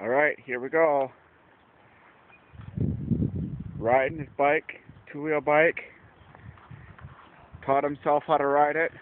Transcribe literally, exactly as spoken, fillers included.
Alright, here we go. Riding his bike, two-wheel bike. Taught himself how to ride it.